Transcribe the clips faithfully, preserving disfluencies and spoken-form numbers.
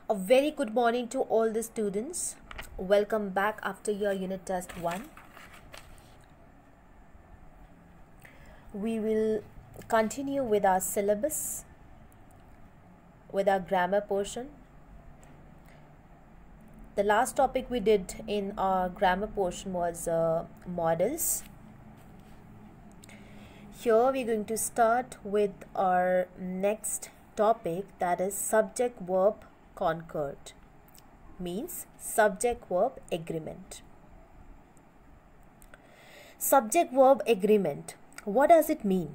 A very good morning to all the students. Welcome back after your unit test one. We will continue with our syllabus, with our grammar portion. The last topic we did in our grammar portion was uh, models. Here we are going to start with our next topic, that is subject verb concord, means subject verb agreement. Subject verb agreement, what does it mean?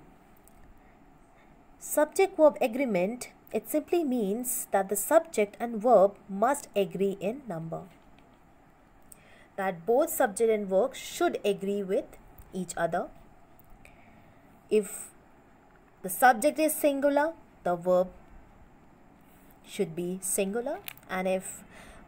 Subject verb agreement, it simply means that the subject and verb must agree in number, that both subject and verb should agree with each other. If the subject is singular, the verb should be singular, and if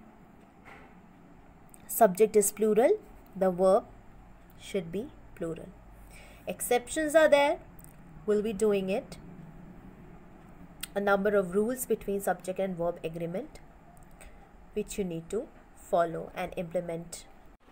subject is plural, the verb should be plural. Exceptions are there, we'll be doing it. A number of rules between subject and verb agreement which you need to follow and implement.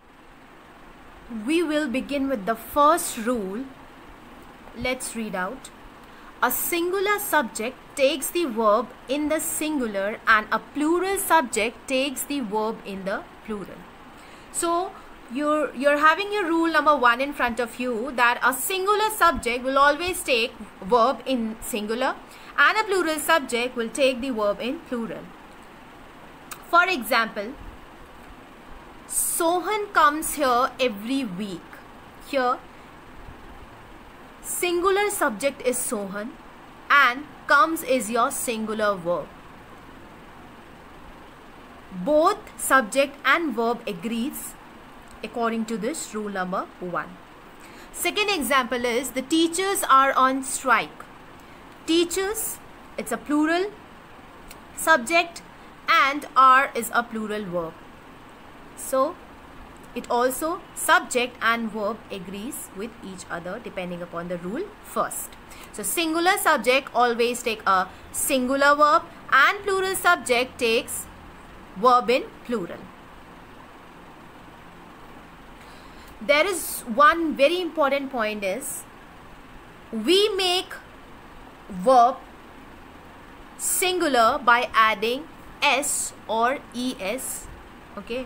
We will begin with the first rule. Let's read out. A singular subject takes the verb in the singular and a plural subject takes the verb in the plural. So you're, you're having your rule number one in front of you, that a singular subject will always take verb in singular and a plural subject will take the verb in plural. For example, Sohan comes here every week. Here singular subject is Sohan and comes is your singular verb. Both subject and verb agrees according to this rule number one. Second example is the teachers are on strike. Teachers, it's a plural subject and are is a plural verb. So it also subject and verb agrees with each other depending upon the rule first. So singular subject always take a singular verb and plural subject takes verb in plural. There is one very important point is we make verb singular by adding s or es. Okay.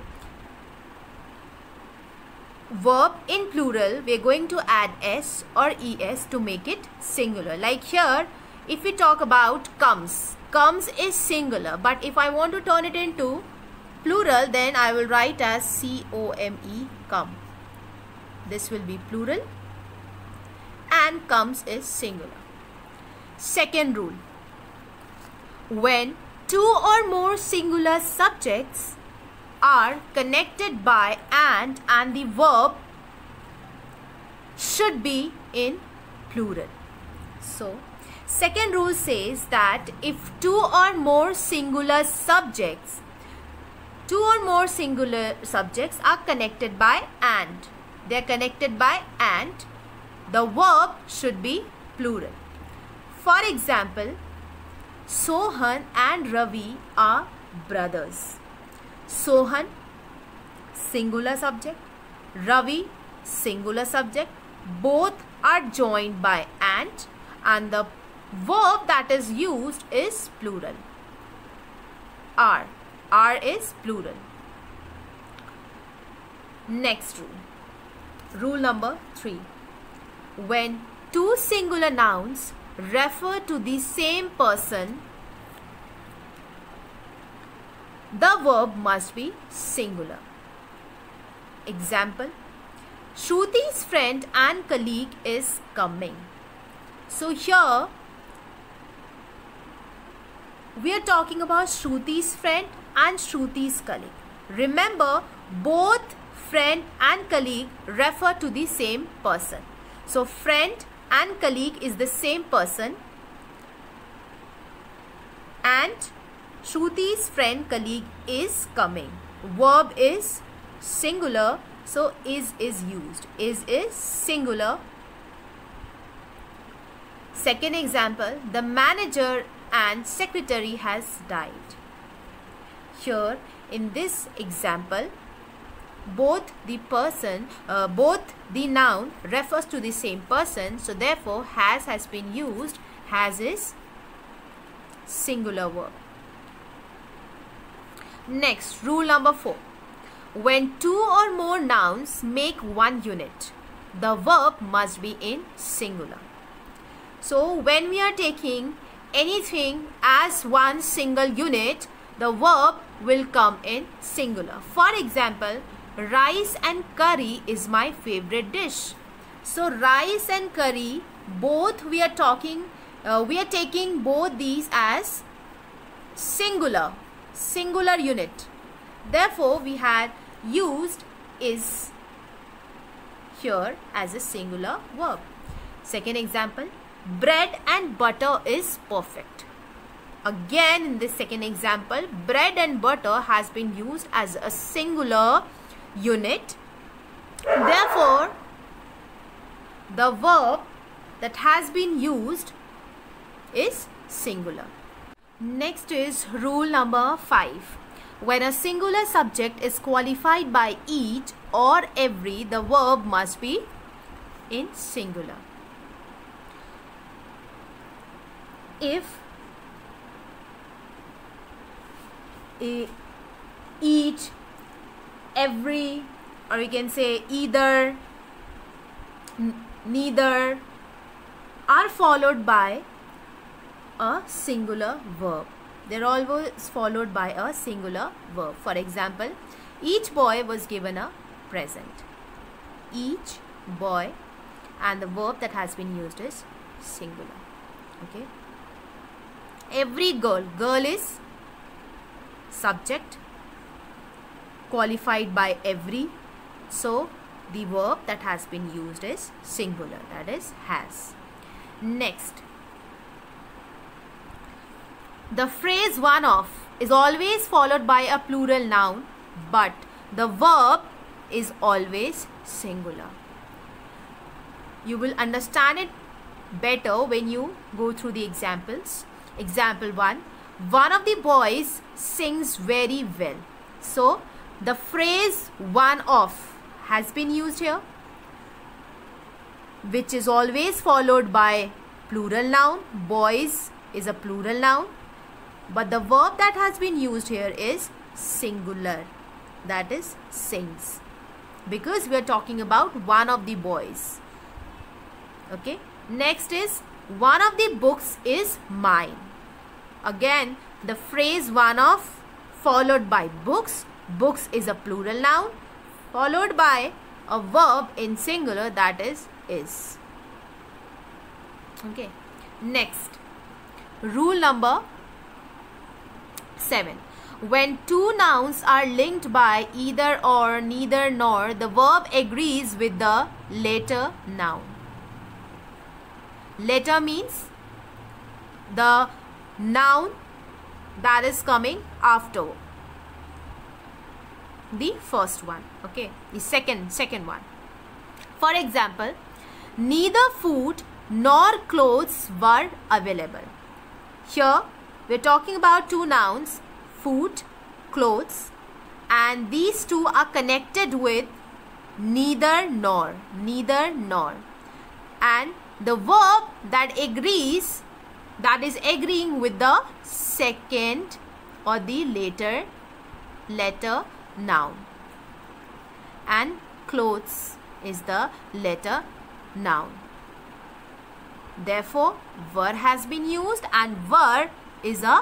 Verb in plural, we are going to add s or es to make it singular. Like here, if we talk about comes, comes is singular, but if I want to turn it into plural, then I will write as C O M E, come. This will be plural and comes is singular. Second rule, when two or more singular subjects are connected by and and the verb should be in plural. So second rule says that if two or more singular subjects two or more singular subjects are connected by and, they are connected by and, the verb should be plural. For example, Sohan and Ravi are brothers. Sohan, singular subject, Ravi, singular subject, both are joined by and and the verb that is used is plural. Are, are is plural. Next rule, rule number three. When two singular nouns refer to the same person, the verb must be singular. Example, Shruti's friend and colleague is coming. So here we are talking about Shruti's friend and Shruti's colleague. Remember, both friend and colleague refer to the same person. So friend and colleague is the same person and Shruti's friend colleague is coming. Verb is singular, so is is used. Is is singular. Second example, the manager and secretary has died. here in this example, both the person, uh, both the noun refers to the same person. So therefore, has has been used. Has is singular verb. Next, rule number four. When two or more nouns make one unit, the verb must be in singular. So when we are taking anything as one single unit, the verb will come in singular. For example, rice and curry is my favorite dish. So rice and curry, both we are talking, uh, we are taking both these as singular, singular unit. Therefore, we had used is here as a singular verb. Second example, bread and butter is perfect. Again, in this second example, bread and butter has been used as a singular unit. Therefore, the verb that has been used is singular. Next is rule number five. When a singular subject is qualified by each or every, the verb must be in singular. If each, every, or we can say either, neither are followed by a singular verb. They're always followed by a singular verb. For example, each boy was given a present. Each boy, and the verb that has been used is singular. Okay. Every girl, girl is subject qualified by every. So the verb that has been used is singular, that is has. Next, the phrase one of is always followed by a plural noun, but the verb is always singular. You will understand it better when you go through the examples. Example one, one of the boys sings very well. So the phrase one of has been used here, which is always followed by plural noun. Boys is a plural noun, but the verb that has been used here is singular, that is sings, because we are talking about one of the boys. Okay. Next is one of the books is mine. Again, the phrase one of followed by books. Books is a plural noun followed by a verb in singular, that is is. Okay. Next, rule number seven. When two nouns are linked by either or, neither nor, the verb agrees with the later noun. Later means the noun that is coming after the first one. Okay, the second second one. For example, neither food nor clothes were available. Here we are talking about two nouns, food, clothes, and these two are connected with neither nor, neither nor, and the verb that agrees, that is agreeing with the second or the later letter noun, and clothes is the letter noun. Therefore, were has been used, and were is a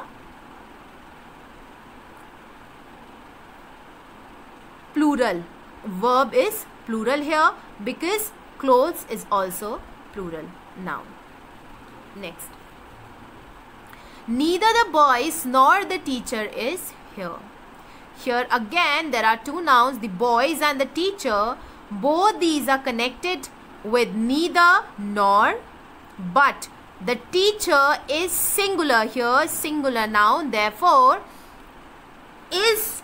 plural. Verb is plural here because clothes is also plural noun. Next, neither the boys nor the teacher is here. Here again there are two nouns, the boys and the teacher. Both these are connected with neither nor, but the teacher is singular here, singular noun. Therefore, is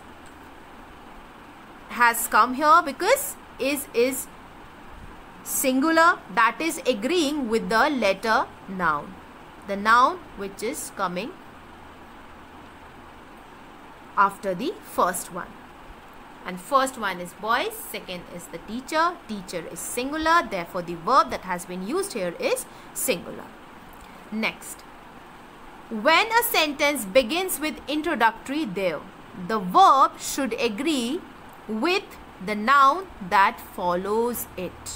has come here because is is singular, that is agreeing with the letter noun, the noun which is coming after the first one. And first one is boys, second is the teacher. Teacher is singular, therefore the verb that has been used here is singular. Next, when a sentence begins with introductory there, the verb should agree with the noun that follows it.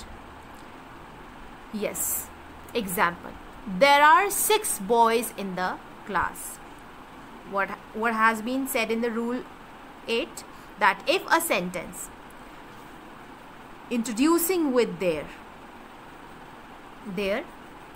Yes. Example, there are six boys in the class. What, what has been said in the rule eight? That if a sentence introducing with there, there,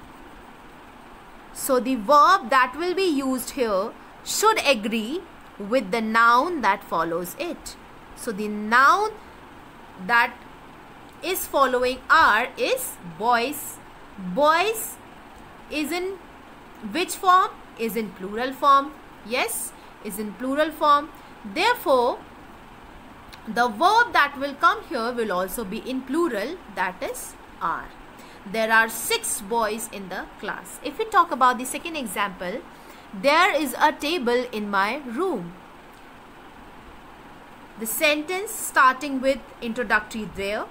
so the verb that will be used here should agree with the noun that follows it. So the noun that is following are is boys. Boys is in which form? Is in plural form. Yes, is in plural form. Therefore, the verb that will come here will also be in plural, that is are. There are six boys in the class. If we talk about the second example, there is a table in my room. The sentence starting with introductory there.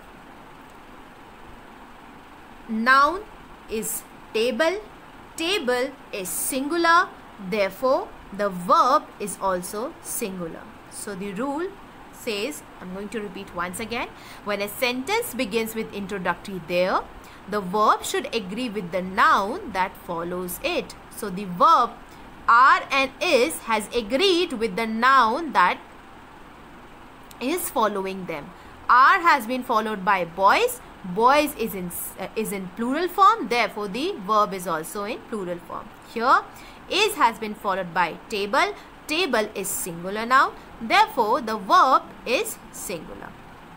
Noun is table. Table is singular. Therefore, the verb is also singular. So the rule says, I'm going to repeat once again, when a sentence begins with introductory there, the verb should agree with the noun that follows it. So the verb are and is has agreed with the noun that is following them. Are has been followed by boys. Boys is in uh, is in plural form. Therefore, the verb is also in plural form. Here, is has been followed by table. Table is singular noun. Therefore, the verb is singular.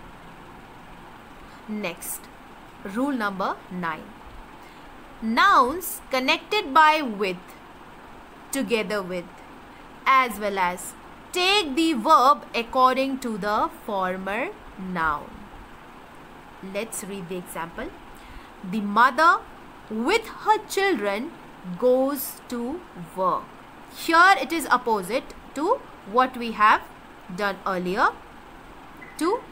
Next, rule number nine. Nouns connected by with, together with, as well as take the verb according to the former noun. Let's read the example. The mother with her children goes to work. Here it is opposite to what we have done earlier. To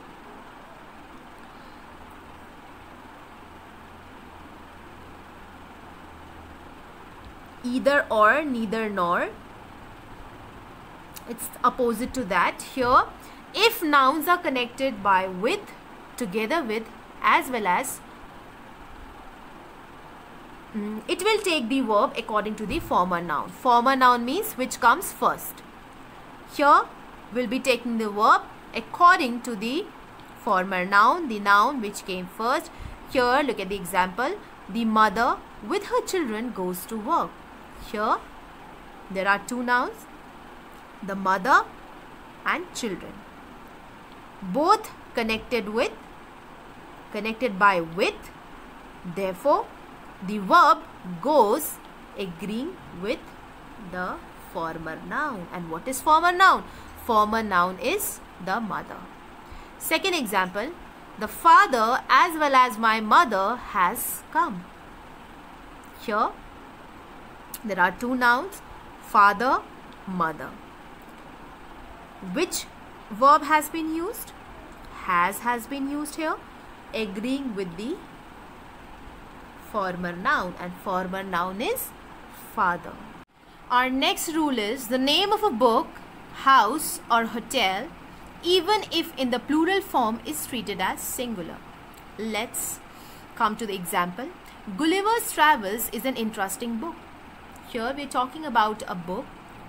either or, neither nor. It's opposite to that. Here, if nouns are connected by with, together with, as well as, mm, it will take the verb according to the former noun. Former noun means which comes first. Here, we'll be taking the verb according to the former noun, the noun which came first. Here, look at the example. The mother with her children goes to work. Here, there are two nouns, the mother and children. Both connected with, connected by with. Therefore, the verb goes agreeing with the former noun. And what is former noun? Former noun is the mother. Second example, the father as well as my mother has come. Here, there are two nouns, father, mother. Which verb has been used? Has has been used here, agreeing with the former noun, and former noun is father. Our next rule is the name of a book, house or hotel, even if in the plural form, is treated as singular. Let's come to the example. Gulliver's Travels is an interesting book. Here we are talking about a book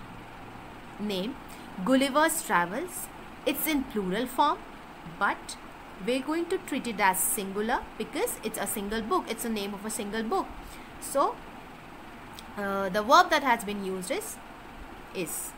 named Gulliver's Travels. It's in plural form, but we're going to treat it as singular because it's a single book. It's the name of a single book. So, uh, the verb that has been used is is.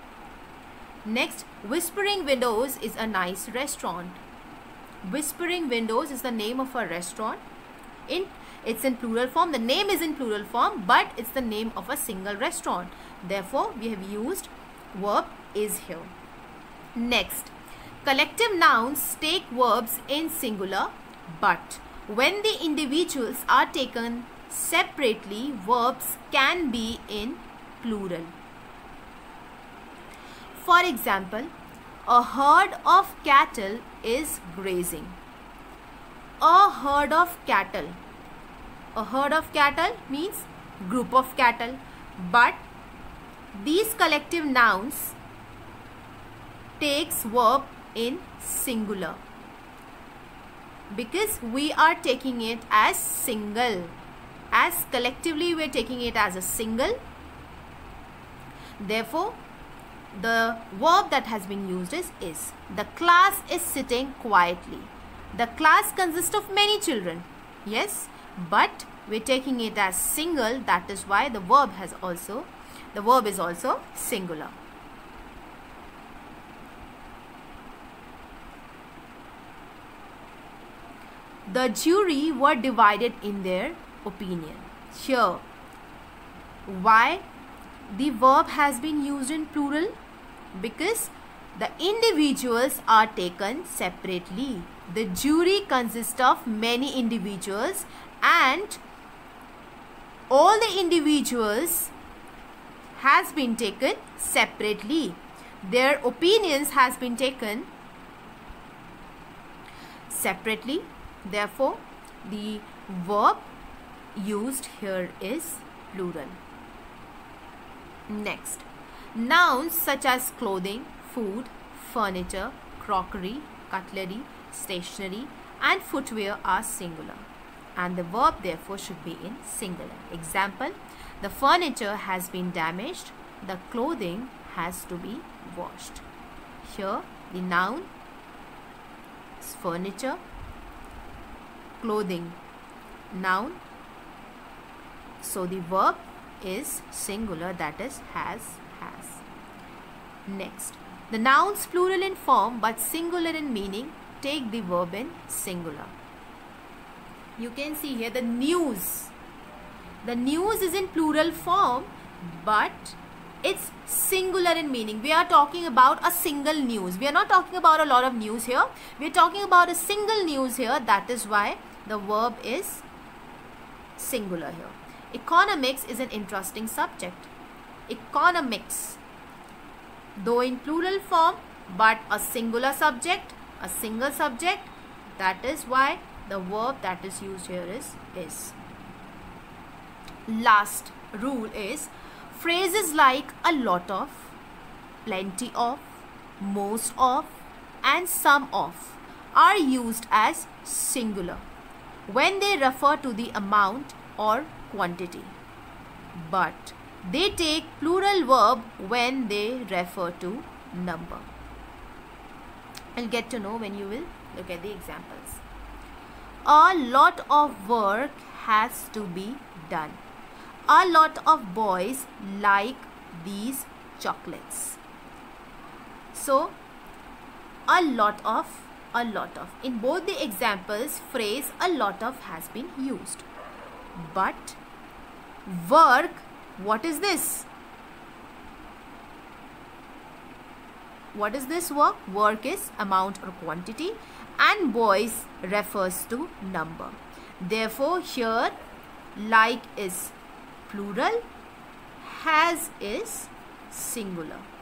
Next, Whispering Windows is a nice restaurant. Whispering Windows is the name of a restaurant. In It's in plural form. The name is in plural form, but it's the name of a single restaurant. Therefore, we have used verb is here. Next, collective nouns take verbs in singular, but when the individuals are taken separately, verbs can be in plural. for example, a herd of cattle is grazing. A herd of cattle. A herd of cattle means group of cattle. But these collective nouns takes verb in singular because we are taking it as single. As collectively we are taking it as a single. Therefore, the verb that has been used is is. The class is sitting quietly. The class consists of many children. Yes, but we're taking it as single. That is why the verb has also, the verb is also singular. The jury were divided in their opinion. Here, why the verb has been used in plural? Because the individuals are taken separately. The jury consists of many individuals and all the individuals has been taken separately. Their opinions has been taken separately. Therefore, the verb used here is plural. Next, nouns such as clothing, food, furniture, crockery, cutlery, stationery and footwear are singular and the verb therefore should be in singular. Example, the furniture has been damaged, the clothing has to be washed. Here the noun is furniture, clothing, noun. So the verb is singular, that is has, has. Next, the nouns plural in form but singular in meaning take the verb in singular. You can see here the news. The news is in plural form but it's singular in meaning. We are talking about a single news. We are not talking about a lot of news here. We are talking about a single news here. That is why the verb is singular here. Economics is an interesting subject. Economics, though in plural form but a singular subject, a single subject, that is why the verb that is used here is is. Last rule is phrases like a lot of, plenty of, most of and some of are used as singular when they refer to the amount or quantity, but they take plural verb when they refer to number. You'll get to know when you will look at the examples. A lot of work has to be done. A lot of boys like these chocolates. So, a lot of, a lot of. In both the examples, phrase a lot of has been used. But work, what is this? What is this work? Work is amount or quantity and boys refers to number. Therefore, here like is plural, has is singular.